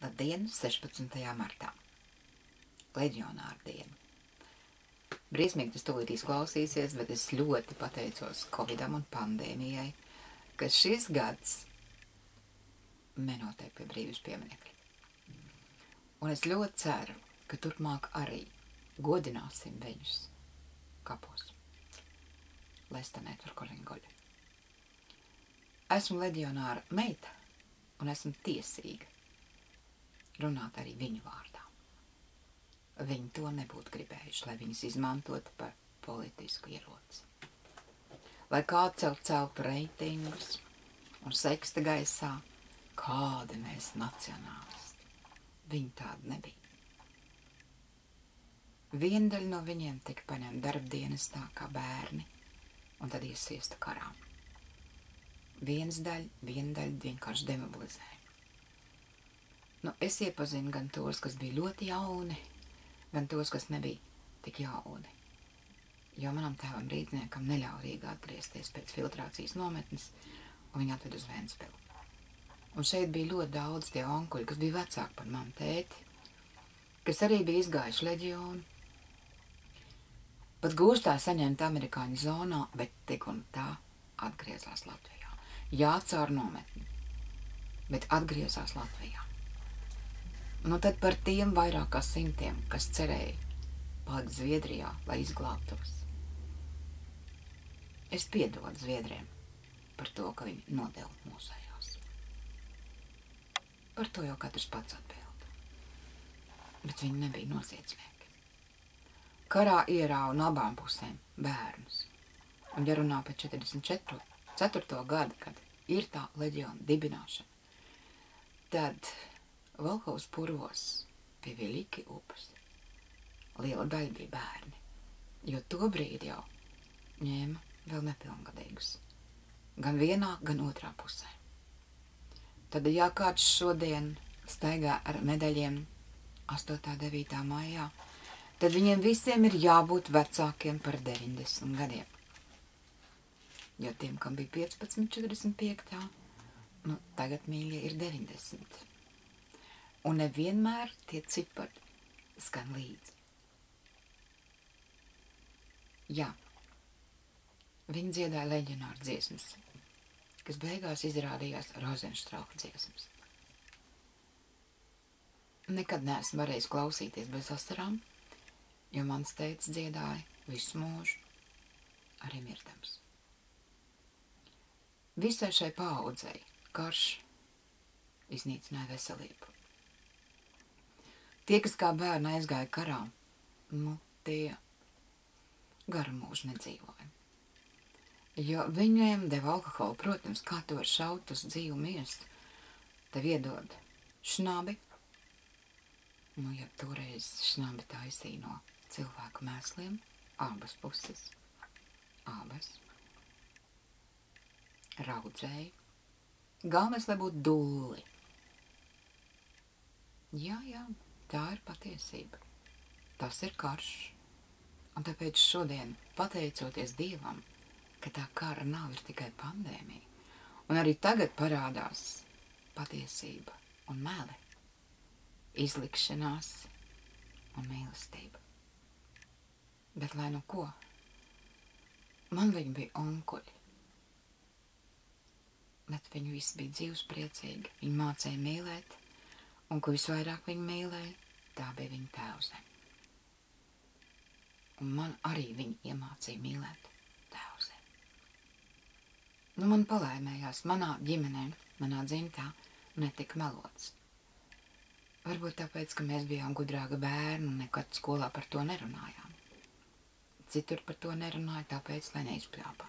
Labdien, 16. martā. Leģionāra diena. Briesmīgi tas tūlīt izklausīsies, bet es ļoti pateicos Covidam un pandēmijai, ka šis gads nenotiek pie brīvības pieminekļa. Un es ļoti ceru, ka turpmāk arī godināsim viņus kapos, lai stanē tur, kur viņi guļ. Esmu leģionāra meita un esmu tiesīga runāt arī viņu vārdā. Viņi to nebūtu gribējuši, lai viņus izmantotu par politisku ieroci. Lai kāds celtu reitingus un seksta gaisā, kādi mēs nacionālisti. Viņi tādi nebija. Viena daļa no viņiem tika paņemta darbdienestā kā bērni un tad iesiesta karā. Viena daļa vienkārši demobilizēja. Es iepazinu gan tos, kas bija ļoti jauni, gan tos, kas nebija tik jauni. Jo manam tēvam rītniekam neļauj Rīgā atgriezties pēc filtrācijas nometnes, un viņu atved uz Ventspili. Un šeit bija ļoti daudz tie onkuļi, kas bija vecāki par manu tēti, kas arī bija izgājuši leģionu. Pat gūstā saņemta amerikāņu zonā, bet tik un tā atgriezās Latvijā. Jā, caur nometni, bet atgriezās Latvijā. Tad par tiem vairāk kā 100, kas cerēja palikt Zviedrijā, lai izglābtos. Es piedodu Zviedriem par to, ka viņi nodeva mūsējās. Par to jau katrs pats atbild. Bet viņi nebija noziedznieki. Karā ierāva no abām pusēm bērnus. Un ja runā par 44. gadu, kad ir tā leģiona dibināšana, tad Volhovas purvos pie Veliki upes liela daļa bija bērni, jo to brīdi jau ņēma vēl nepilngadīgus. Gan vienā, gan otrā pusē. Tad, ja kāds šodien staigā ar medaļiem 8. 9. maijā, tad viņiem visiem ir jābūt vecākiem par 90 gadiem. Jo tiem, kam bija 15, 45, tagad mīļie ir 90. Un nevienmēr tie cipari skan līdzi. Jā, viņi dziedāja leģionāru dziesmas, kas beigās izrādījās Rozenstrauka dziesmas. Nekad neesmu varējis klausīties bez asarām, jo mans tētis dziedāja visu mūžu, arī mirdams. Visai šai paaudzei karš iznīcināja veselību. Tie, kas kā bērni aizgāja karā, tie garu mūžu nedzīvoja. Jo viņiem deva alkoholu, protams, kā to var šaut uz dzīvu miesu, tev iedod šnabi. Ja toreiz šnabi taisīja no cilvēku mēsliem, abas puses, abas, raudzēja. Galvenais, lai būtu dulli. Jā, tā ir patiesība. Tas ir karš. Un tāpēc šodien, pateicoties Dievam, ka tā kara nav, ir tikai pandēmija. Un arī tagad parādās patiesība un meli, izlikšanās un mīlestība. Bet lai nu ko, man viņi bija onkuļi. Bet viņi visi bija dzīvspriecīgi, viņi mācēja mīlēt, un ko visvairāk viņi mīlēja, tā bija viņa tēvzeme. Un man arī viņi iemācīja mīlēt tēvzemi. Man palaimējās, manā ģimenē, manā dzimtā netika melots. Varbūt tāpēc, ka mēs bijām gudrāki bērni un nekad skolā par to nerunājām. Citur par to nerunāja, tāpēc, lai neizpļāpātos.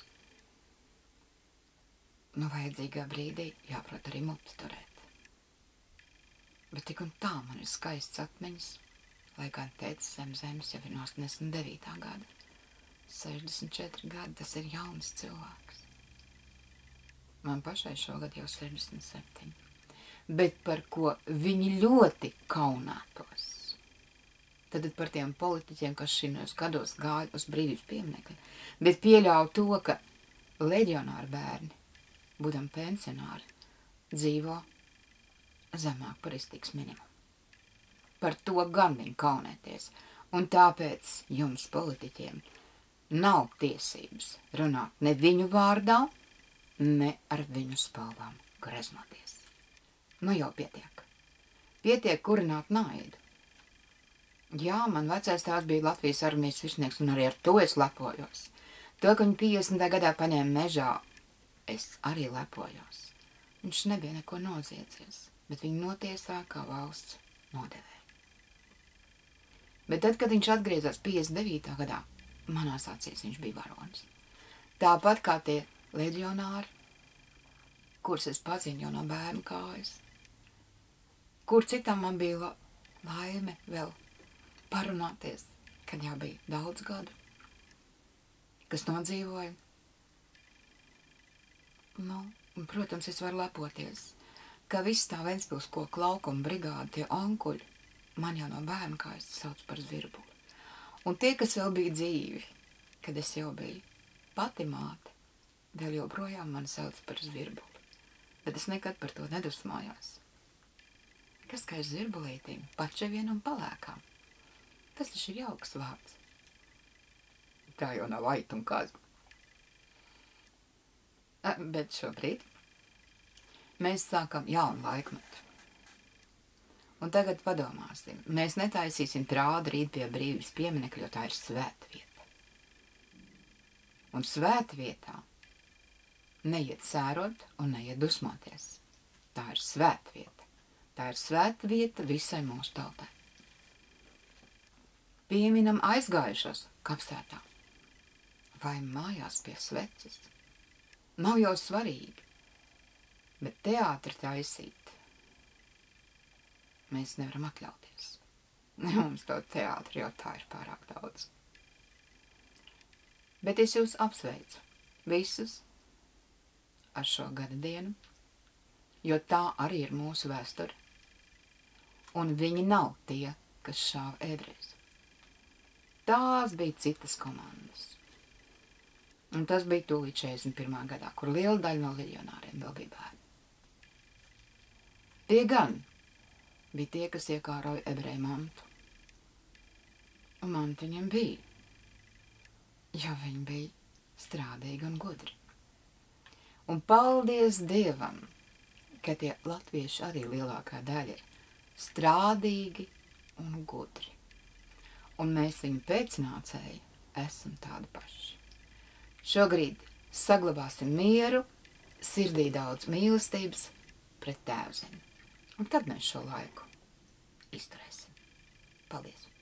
Vajadzīgā brīdī jāprot arī muti turēt. Bet tik un tā man ir skaists atmiņas, lai gan tētis zem zemes jau ir no 89. gada. 64 gadi, tas ir jauns cilvēks. Man pašai šogad jau 67. Bet par ko viņi ļoti kaunētos. Tad par tiem politiķiem, kas šajos gados gāja uz brīvības pieminekļa, bet pieļauj to, ka leģionāri bērni, būdami pensionāri, dzīvo zemāk par iztiks minimumu. Par to gan viņi kaunēties, un tāpēc jums, politiķiem, nav tiesības runāt ne viņu vārdā, ne ar viņu spalvām greznoties. Nu jau pietiek. Pietiek kurināt naidu. Jā, man vecais tās bija Latvijas armijas virsnieks, un arī ar to es lepojos. To, ka viņu 50. gadā paņēma mežā, es arī lepojos. Viņš nebija neko noziedzies, bet viņu notiesāja kā valsts nodevēja. Bet tad, kad viņš atgriezās 59. gadā, manās acīs viņš bija varonis. Tāpat kā tie leģionāri, kurus es pazinu jau no bērnu kājas, kur citam man bija laime vēl parunāties, kad jau bija daudz gadu, kas nodzīvoja. Nu, un, protams, es varu lepoties, ka viss tā Ventspils koku laukuma brigāde, tie onkuļi, man jau no bērnu kājas sauc par zvirbuli. Un tie, kas vēl bija dzīvi, kad es jau biju pati māte, vēl joprojām mani sauc par zvirbuli. Bet es nekad par to nedusmājos. Kas kā ir zvirbulītīm, pačevien un palēkām? Tas taču ir jauks vārds. Tā jau nav aita un kazma. Bet šobrīd mēs sākam jaunu laikmetu. Un tagad padomāsim, mēs netaisīsim trādu rīt pie brīvības pieminekļa, jo tā ir svētvieta. Un svētvietā neiet sērot un neiet dusmoties. Tā ir svētvieta. Tā ir svētvieta visai mūsu tautai. Pieminam aizgājušos kapsētā vai mājās pie sveces. Nav jau svarīgi, bet teātri taisīt mēs nevaram atļauties. Mums to teātri jau tā ir pārāk daudz. Bet es jūs apsveicu visus ar šo gada dienu, jo tā arī ir mūsu vēsture. Un viņi nav tie, kas šāva ebrejus. Tās bija citas komandas. Un tas bija tūlīt 41. gadā, kur liela daļa no leģionāriem vēl bija bērni. Tie gan bija tie, kas iekāroja ebreju mantu. Un mantu viņiem bija, jo viņi bija strādīgi un gudri. Un paldies Dievam, ka tie latvieši arī lielākā daļa ir strādīgi un gudri. Un mēs viņu pēcnācēji esam tādi paši. Šobrīd saglabāsim mieru, sirdī daudz mīlestības pret Tēvzemi. Un tad mēs šo laiku izturēsim. Paldies!